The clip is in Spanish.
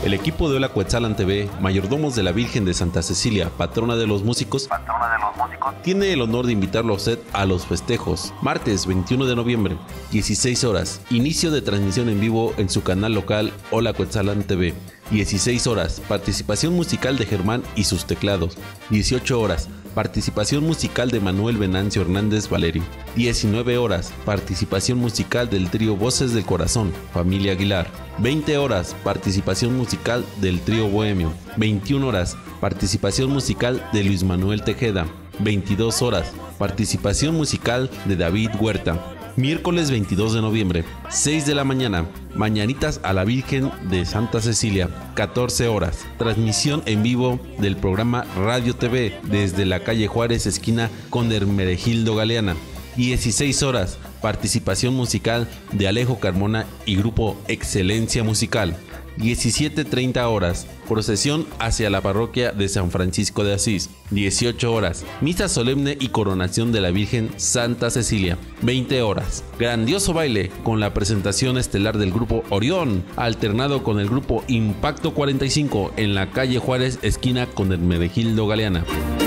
El equipo de Hola Quetzalan TV, mayordomos de la Virgen de Santa Cecilia, patrona de los músicos, tiene el honor de invitarlo a usted a los festejos. Martes 21 de noviembre, 16 horas, inicio de transmisión en vivo en su canal local Hola Quetzalan TV. 16 horas, participación musical de Germán y sus teclados. 18 horas, participación musical de Manuel Venancio Hernández Valerio. 19 horas, participación musical del trío Voces del Corazón, Familia Aguilar. 20 horas, participación musical del trío Bohemio. 21 horas, participación musical de Luis Manuel Tejeda. 22 horas, participación musical de David Huerta. Miércoles 22 de noviembre, 6 de la mañana, Mañanitas a la Virgen de Santa Cecilia, 14 horas, transmisión en vivo del programa Radio TV desde la calle Juárez, esquina con Hermenegildo Galeana. 16 horas, participación musical de Alejo Carmona y grupo Excelencia Musical. 17:30 horas, procesión hacia la parroquia de San Francisco de Asís. 18 horas, misa solemne y coronación de la Virgen Santa Cecilia. 20 horas, grandioso baile con la presentación estelar del grupo Orión, alternado con el grupo Impacto 45 en la calle Juárez, esquina con Hermenegildo Galeana.